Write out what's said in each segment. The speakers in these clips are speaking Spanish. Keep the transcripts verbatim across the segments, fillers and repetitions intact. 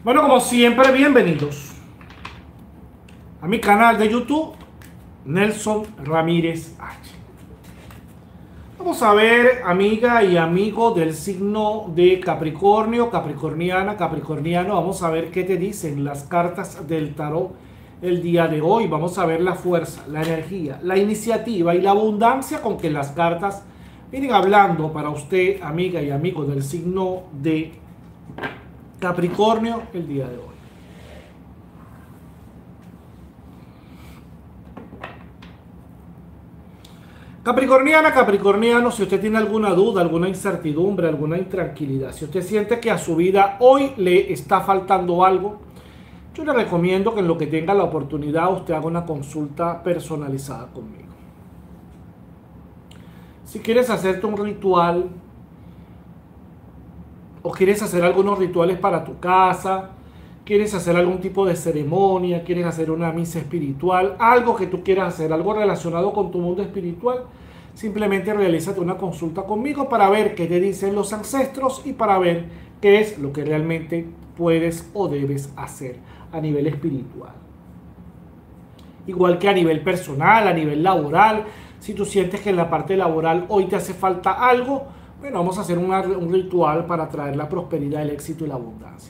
Bueno, como siempre, bienvenidos a mi canal de YouTube, Nelson Ramírez H. Vamos a ver, amiga y amigo del signo de Capricornio, capricorniana, capricorniano, vamos a ver qué te dicen las cartas del tarot el día de hoy. Vamos a ver la fuerza, la energía, la iniciativa y la abundancia con que las cartas vienen hablando para usted, amiga y amigo del signo de Capricornio el día de hoy. Capricorniana, capricorniano, si usted tiene alguna duda, alguna incertidumbre, alguna intranquilidad, si usted siente que a su vida hoy le está faltando algo, yo le recomiendo que en lo que tenga la oportunidad usted haga una consulta personalizada conmigo. Si quieres hacerte un ritual o quieres hacer algunos rituales para tu casa, quieres hacer algún tipo de ceremonia, quieres hacer una misa espiritual, algo que tú quieras hacer, algo relacionado con tu mundo espiritual, simplemente realízate una consulta conmigo para ver qué te dicen los ancestros y para ver qué es lo que realmente puedes o debes hacer a nivel espiritual. Igual que a nivel personal, a nivel laboral, si tú sientes que en la parte laboral hoy te hace falta algo, bueno, vamos a hacer una, un ritual para traer la prosperidad, el éxito y la abundancia.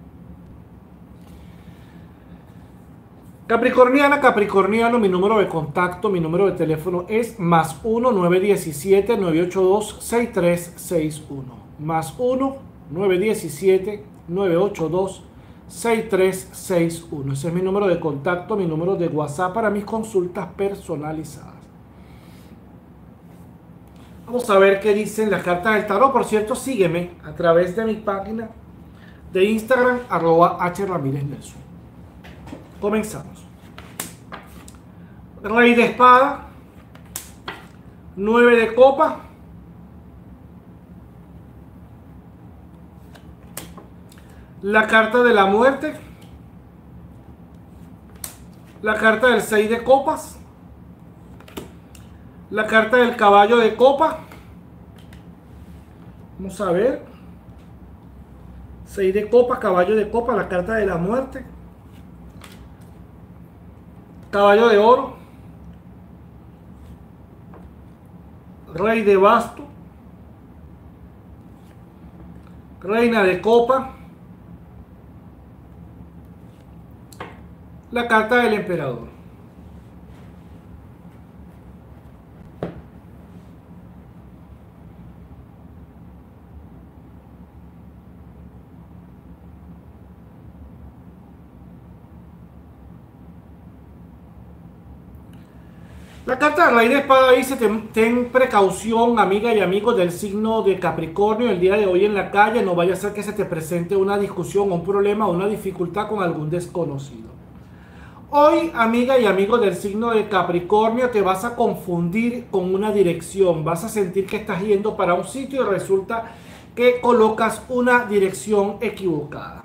Capricorniana, capricorniano, mi número de contacto, mi número de teléfono es más uno nueve uno siete nueve ocho dos seis tres seis uno. Más uno nueve uno siete nueve ocho dos seis tres seis uno. Ese es mi número de contacto, mi número de WhatsApp para mis consultas personalizadas. Vamos a ver qué dicen las cartas del tarot. Por cierto, sígueme a través de mi página de Instagram, arroba H Ramírez Nelson. Comenzamos. Rey de espada, nueve de copa, la carta de la muerte, la carta del seis de copas, la carta del caballo de copa. Vamos a ver. seis de copa, caballo de copa, la carta de la muerte. Caballo de oro. Rey de basto. Reina de copa. La carta del emperador. La carta del rey de espada dice: ten, ten precaución, amiga y amigo del signo de Capricornio, el día de hoy en la calle. No vaya a ser que se te presente una discusión, un problema o una dificultad con algún desconocido. Hoy, amiga y amigo del signo de Capricornio, te vas a confundir con una dirección. Vas a sentir que estás yendo para un sitio y resulta que colocas una dirección equivocada.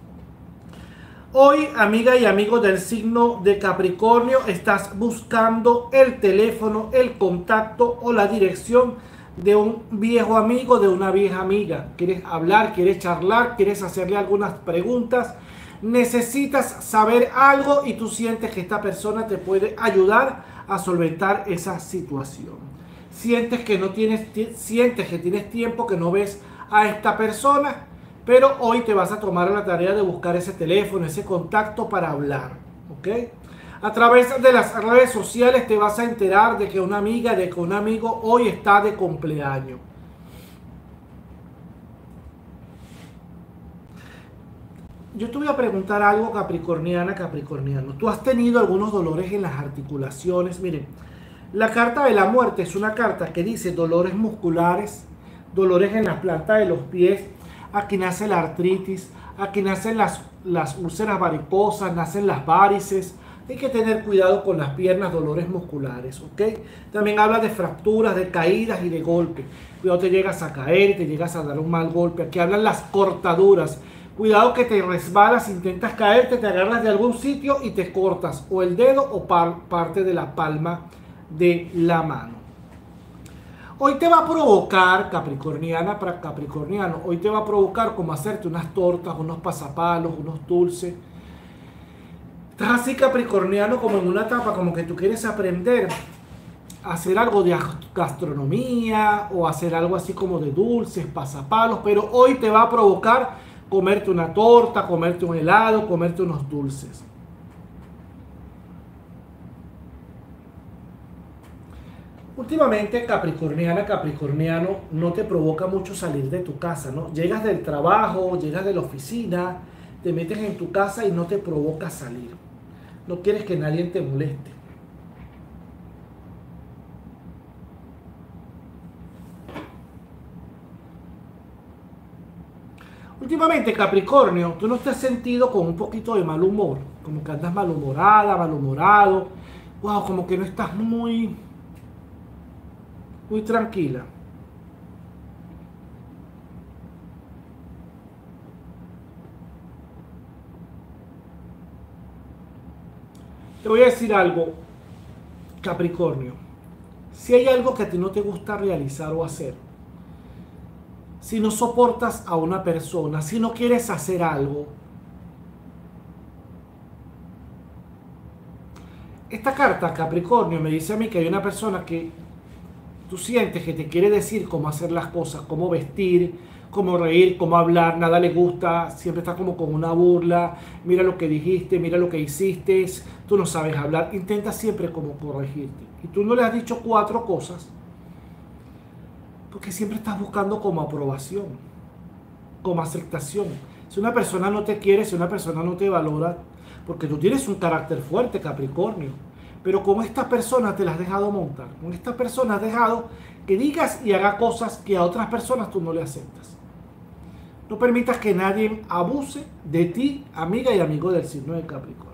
Hoy, amiga y amigo del signo de Capricornio, estás buscando el teléfono, el contacto o la dirección de un viejo amigo, de una vieja amiga. Quieres hablar, quieres charlar, quieres hacerle algunas preguntas, necesitas saber algo y tú sientes que esta persona te puede ayudar a solventar esa situación. Sientes que no tienes, sientes que tienes tiempo que no ves a esta persona, pero hoy te vas a tomar la tarea de buscar ese teléfono, ese contacto para hablar, ¿ok? A través de las redes sociales te vas a enterar de que una amiga, de que un amigo hoy está de cumpleaños. Yo te voy a preguntar algo, capricorniana, capricorniano. ¿Tú has tenido algunos dolores en las articulaciones? Miren, la carta de la muerte es una carta que dice dolores musculares, dolores en las plantas de los pies. Aquí nace la artritis, aquí nacen las, las úlceras varicosas, nacen las varices. Hay que tener cuidado con las piernas, dolores musculares, ¿ok? También habla de fracturas, de caídas y de golpes. Cuidado, te llegas a caer, te llegas a dar un mal golpe. Aquí hablan las cortaduras. Cuidado que te resbalas, intentas caerte, te agarras de algún sitio y te cortas o el dedo o par, parte de la palma de la mano. Hoy te va a provocar, capricorniana para capricorniano, hoy te va a provocar como hacerte unas tortas, unos pasapalos, unos dulces. Estás así capricorniano como en una etapa como que tú quieres aprender a hacer algo de gastronomía o hacer algo así como de dulces, pasapalos, pero hoy te va a provocar comerte una torta, comerte un helado, comerte unos dulces. Últimamente, capricorniana, capricorniano, no te provoca mucho salir de tu casa, ¿no? Llegas del trabajo, llegas de la oficina, te metes en tu casa y no te provoca salir. No quieres que nadie te moleste. Últimamente, Capricornio, tú no te has sentido con un poquito de mal humor, como que andas malhumorada, malhumorado, wow, como que no estás muy, muy tranquila. Te voy a decir algo, Capricornio. Si hay algo que a ti no te gusta realizar o hacer, si no soportas a una persona, si no quieres hacer algo, esta carta, Capricornio, me dice a mí que hay una persona que tú sientes que te quiere decir cómo hacer las cosas, cómo vestir, cómo reír, cómo hablar, nada le gusta, siempre está como con una burla, mira lo que dijiste, mira lo que hiciste, tú no sabes hablar, intenta siempre como corregirte. Y tú no le has dicho cuatro cosas, porque siempre estás buscando como aprobación, como aceptación. Si una persona no te quiere, si una persona no te valora, porque tú tienes un carácter fuerte, Capricornio, pero con esta persona te las has dejado montar, con esta persona has dejado que digas y haga cosas que a otras personas tú no le aceptas. No permitas que nadie abuse de ti, amiga y amigo del signo de Capricornio.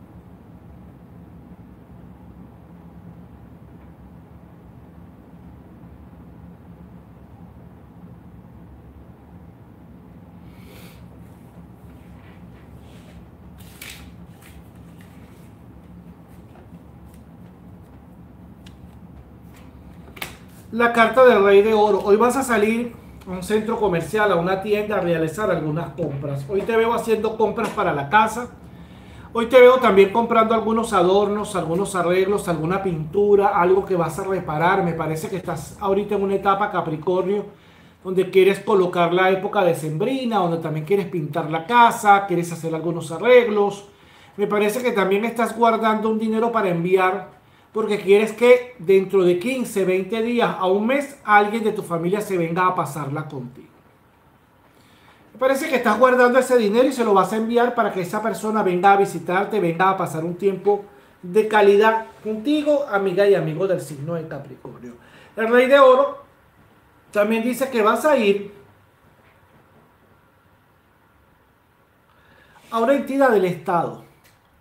La carta del Rey de Oro. Hoy vas a salir a un centro comercial, a una tienda, a realizar algunas compras. Hoy te veo haciendo compras para la casa. Hoy te veo también comprando algunos adornos, algunos arreglos, alguna pintura, algo que vas a reparar. Me parece que estás ahorita en una etapa, Capricornio, donde quieres colocar la época decembrina, donde también quieres pintar la casa, quieres hacer algunos arreglos. Me parece que también estás guardando un dinero para enviar, porque quieres que dentro de quince, veinte días a un mes alguien de tu familia se venga a pasarla contigo. Me parece que estás guardando ese dinero y se lo vas a enviar para que esa persona venga a visitarte, venga a pasar un tiempo de calidad contigo, amiga y amigo del signo de Capricornio. El Rey de Oro también dice que vas a ir a una entidad del Estado.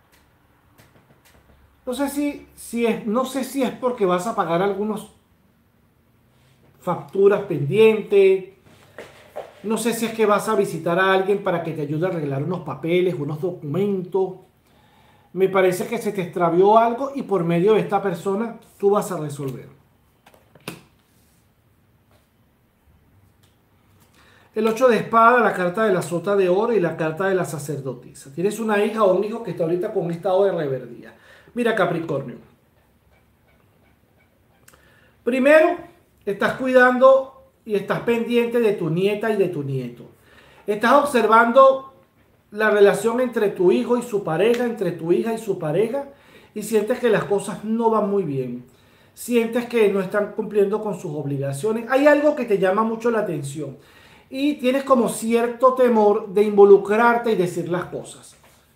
No sé si, si es, no sé si es porque vas a pagar algunas facturas pendientes. No sé si es que vas a visitar a alguien para que te ayude a arreglar unos papeles, unos documentos. Me parece que se te extravió algo y por medio de esta persona tú vas a resolver. El ocho de espada, la carta de la sota de oro y la carta de la sacerdotisa. Tienes una hija o un hijo que está ahorita con estado de reverdía. Mira, Capricornio. Primero, estás cuidando y estás pendiente de tu nieta y de tu nieto. Estás observando la relación entre tu hijo y su pareja, entre tu hija y su pareja, y sientes que las cosas no van muy bien. Sientes que no están cumpliendo con sus obligaciones. Hay algo que te llama mucho la atención y tienes como cierto temor de involucrarte y decir las cosas.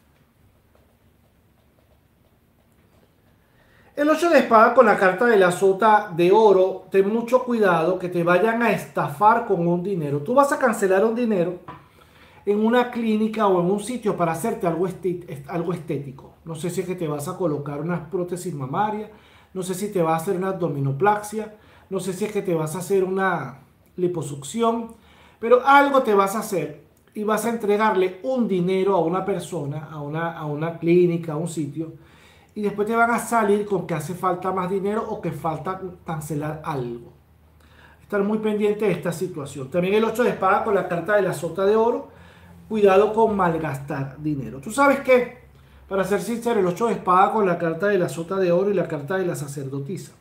El ocho de espada con la carta de la sota de oro, ten mucho cuidado que te vayan a estafar con un dinero. Tú vas a cancelar un dinero en una clínica o en un sitio para hacerte algo, algo estético. No sé si es que te vas a colocar unas prótesis mamarias, no sé si te vas a hacer una abdominoplastia, no sé si es que te vas a hacer una liposucción, pero algo te vas a hacer y vas a entregarle un dinero a una persona, a una, a una clínica, a un sitio, y después te van a salir con que hace falta más dinero o que falta cancelar algo. estar muy pendiente de esta situación. También el ocho de espada con la carta de la sota de oro. Cuidado con malgastar dinero. Tú sabes que, para ser sincero, el ocho de espada con la carta de la sota de oro y la carta de la sacerdotisa.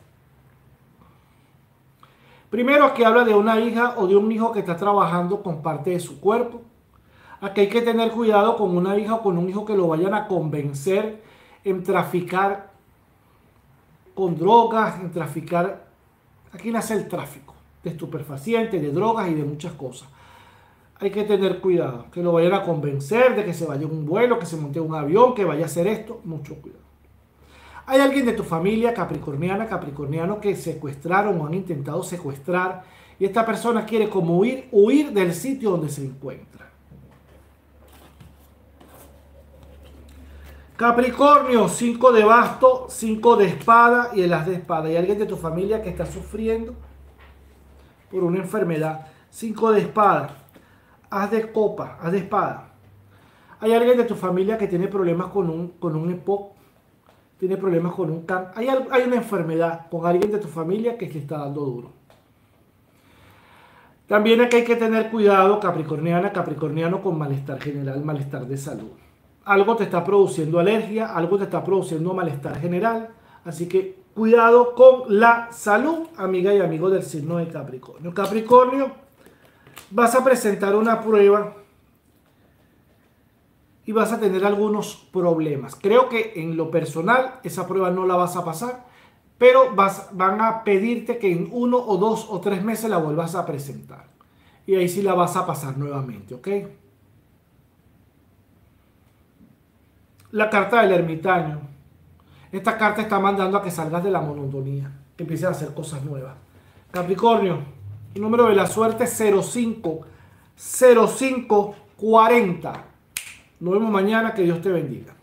Primero, aquí habla de una hija o de un hijo que está trabajando con parte de su cuerpo. Aquí hay que tener cuidado con una hija o con un hijo que lo vayan a convencer en traficar con drogas, en traficar. Aquí nace el tráfico de estupefacientes, de drogas y de muchas cosas. Hay que tener cuidado, que lo vayan a convencer de que se vaya en un vuelo, que se monte en un avión, que vaya a hacer esto, mucho cuidado. Hay alguien de tu familia capricorniana, capricorniano, que secuestraron o han intentado secuestrar y esta persona quiere como huir, huir del sitio donde se encuentra. Capricornio, cinco de basto, cinco de espada y el as de espada. Hay alguien de tu familia que está sufriendo por una enfermedad. cinco de espada. Haz de copa, haz de espada. Hay alguien de tu familia que tiene problemas con un, con un E P O C, tiene problemas con un cáncer. Hay, hay una enfermedad con alguien de tu familia que le está dando duro. También aquí hay que tener cuidado, capricorniana, capricorniano, con malestar general, malestar de salud. Algo te está produciendo alergia, algo te está produciendo malestar general. Así que cuidado con la salud, amiga y amigo del signo de Capricornio. Capricornio, vas a presentar una prueba y vas a tener algunos problemas. Creo que en lo personal esa prueba no la vas a pasar, pero vas, van a pedirte que en uno o dos o tres meses la vuelvas a presentar. Y ahí sí la vas a pasar nuevamente, ¿ok? La carta del ermitaño. Esta carta está mandando a que salgas de la monotonía, que empieces a hacer cosas nuevas. Capricornio, el número de la suerte es cero cinco cero cinco cuarenta. Nos vemos mañana, que Dios te bendiga.